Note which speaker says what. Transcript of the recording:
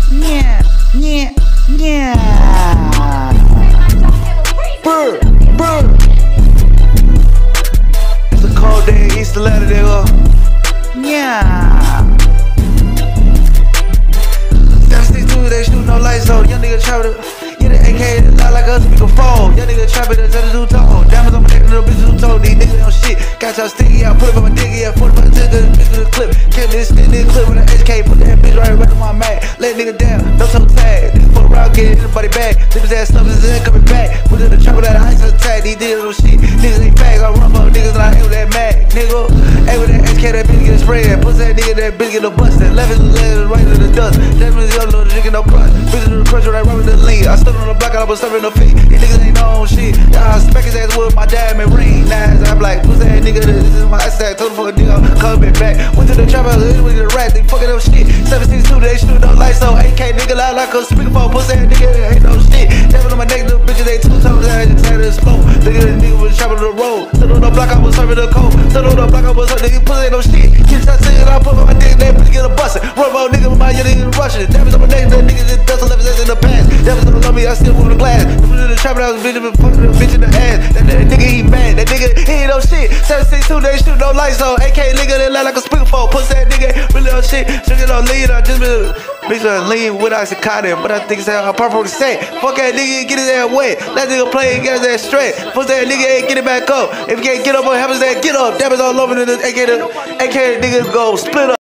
Speaker 1: Yeah, yeah, yeah. Brr, brr. It's a cold day in East Atlanta, nigga. Yeah. 762, they shoot no lights though. Young nigga trapping. Yeah, the AK loud like a speakerphone. Young nigga trapping the 72 tone. Diamonds on my neck, little bitches who told these niggas don't shit. Got y'all sticky, I put it on my dick, yeah. 45 to the clip. Kept this nigga clip with an HK. Put that bitch right on my mag. Let nigga down, no toe tag. Fuck around, get anybody back. Dip his ass stuff, his head coming back. Put in the trap with that ice attack. These niggas no shit. Niggas ain't back. I run up niggas and I aim with that mag, nigga. Aim with that HK, that bitch get sprayed. Pussy that nigga, that bitch get no busted. Left his legs right in the dust. That means the other drinking no crust. Bitches in the crunch right with the lean. I stood on the block, I was serving the feet. These niggas ain't no shit. I smack his ass with my diamond ring. Now I'm like, pussy that nigga, this is my ice attack. Told the fucking nigga, I'm coming back. Went to the trap house, with the rat, they fucking up shit. 762, they shoot no lights, so AK nigga loud like a speakerphone. Pussy that nigga, ain't no shit. Dabbing on my neck, little bitches, they two times, I just had to smoke. Nigga was trapping the road. Stood on the block, I was serving the coke. Stood on the block, I was serving the pussy, ain't no shit. Get shot, singing, I put my dick, that bitch get a bustin'. Run about nigga with my young nigga rushing. Dabbing on my neck, that nigga just dust 11 cents in the past. Dabbing don't love me, I still move the glass. In the trap, I was bitch, fucking the bitch in the ass. That nigga, he mad. That nigga, he ain't no shit. 762, they shoot no lights on. AK nigga, they loud like a speakerphone. Pussy that nigga, really no shit. Drinking no lean, I just been mixing lean with oxycontin. But I think it's how purple set. Fuck that nigga, get his ass wet. That nigga play and get his ass straight. Pussy that nigga ain't get it back up. If you can't get up, what happens that get up. That is all over the AK nigga go split up.